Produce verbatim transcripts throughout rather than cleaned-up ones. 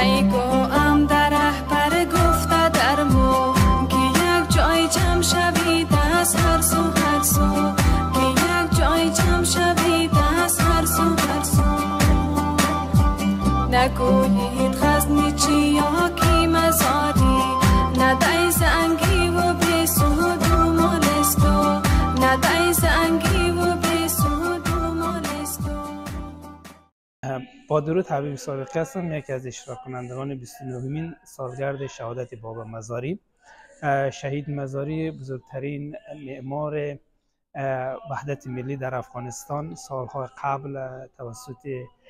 نگاهم در رهبر گفته در ما که یک جای جمع شوید از هر سو هر سو که یک جای جمع شوید از هر سو هر سو نگویید غزنی چیا کی مزاری ندای زنگی و بسود و مالستو ندای زنگی و بسود و مالستو. با درود حبیب سابقی هستم، یکی از اشتراک کنندگان بیست و نهمین سالگرد شهادت بابا مزاری. شهید مزاری بزرگترین معمار وحدت ملی در افغانستان سالهای قبل توسط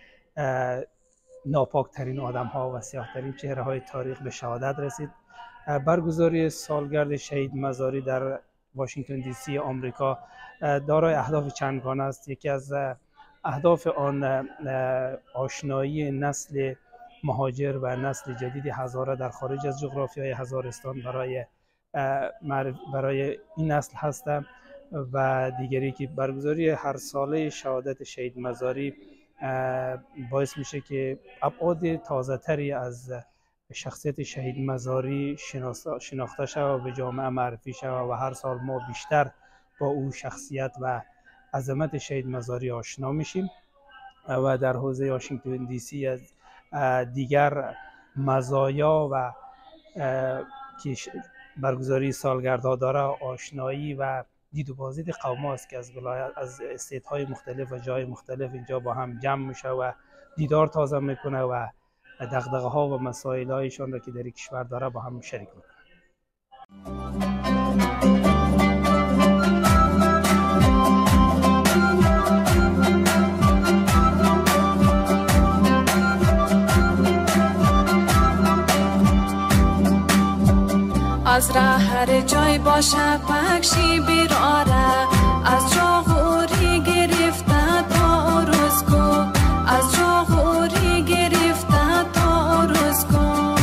ناپاکترین آدم ها و سیاه‌ترین چهره های تاریخ به شهادت رسید. برگزاری سالگرد شهید مزاری در واشنگتن دی سی آمریکا دارای اهداف چندگانه است. یکی از اهداف آن آشنایی نسل مهاجر و نسل جدید هزاره در خارج از جغرافیای هزارستان برای برای این نسل هست و دیگری که برگزاری هر ساله شهادت شهید مزاری باعث میشه که ابعاد تازه تری از شخصیت شهید مزاری شناخته شود و به جامعه معرفی شود و هر سال ما بیشتر با او شخصیت و عظمت شهید مزاری آشنا میشیم و در حوزه واشنگتن دی سی از دیگر مزایا و که برگزاری سالگردها داره آشنایی و دید و بازدید قوم است که از ولایت از استیت‌های مختلف و جای مختلف اینجا با هم جمع میشه و دیدار تازه میکنه و دغدغه‌ها و مسائل‌هایشان را که در کشور داره با هم شریک میکنه. از راه هر جای باشه بخشی بیراره از جا غوری گرفته تا روزگو از جا غوری گرفته تا روزگو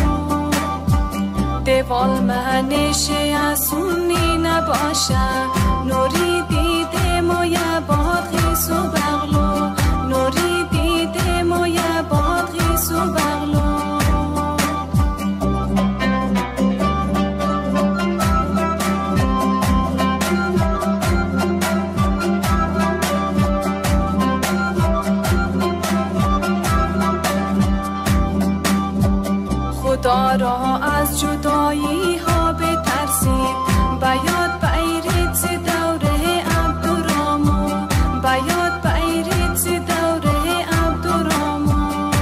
دیوال منشه از سونی نباشه نوری دیده مویه باد خیس و بغلو نوری دیده مویه باد خیس و بغلو دارا از جدایی ها بترسید بیاد بیرید ز دوره عبدالرامو بیاد بیرید ز دوره عبدالرامو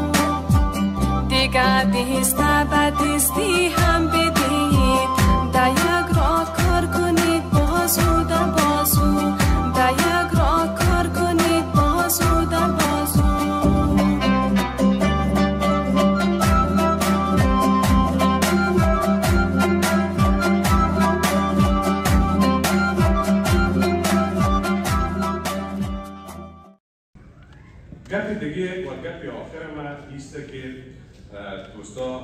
دیگه دیسته بدیستی هم بدهید در یک راه کار کنید بازو در بازو در یک راه کار کنید بازو در بازو. گپ دیگه و گپ آخر من ایسته که دوستا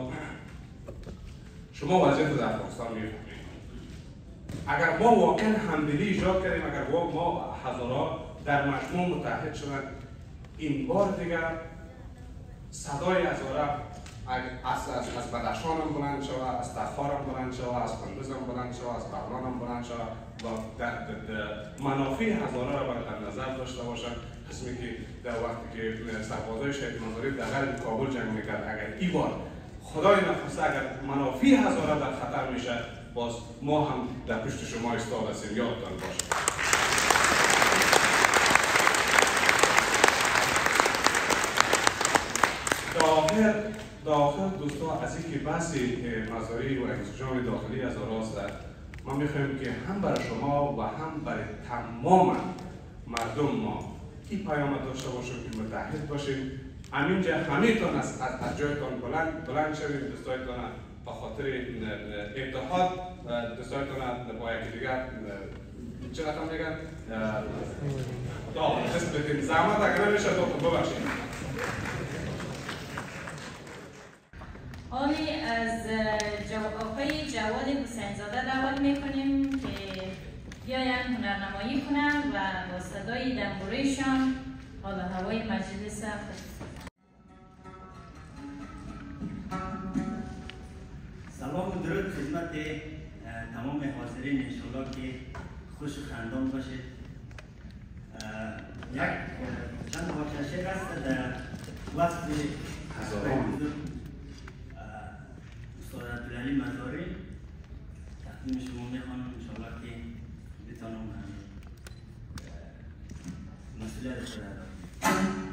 شما وضعیت در افغانستان میفهمید. اگر ما واقعا همدلی ایجاد کردیم، اگر ما هزارها در مجموع متحد شدن، این بار دیگر صدای هزاره از از بدخشان هم بلند شود، از تخار هم بلند شود، از کندوز هم بلند شود، از بغلان هم بلند شود و در منافع هزاره را در نظر داشته باشند. قسمی که در وقتی که سربازای شهید مزاری در قلب کابل جنگ میکرد، اگر این بار خدای نخواسته اگر منافع هزاره در خطر میشه، باز ما هم در پشت شما ایستاده هستیم، یادتان باشه. داخل داخل دوستان از اینکه بحث مزاری و انسجام داخلی هزاره است، ما میخوایم که هم برای شما و هم برای تمام مردم ما این پیام داشته باشیم که متحد باشیم. همینجا همه‌تان از از جایتان بلند بلند شوید، دوستایتان به خاطر اتحاد دوستایتان با یکی دیگر چقدر میگن داد دست بدین. زحمت اگر نمیشه تو ببخشید. حالی از آقای جواد حسین زاده دعوت میکنیم که بیاین هنرنمایی کنند و با صدای دنبورهشان حال و هوای مجلس خدمت تمام حاضرین انشالله که خوش و خندان باشید. یک چند واقعه شعر است در وصف هزاران استاد عبدالعلی مزاری تقدیم شما میخوانم انشالله که بتانم مسئولیت خود ادا کنم.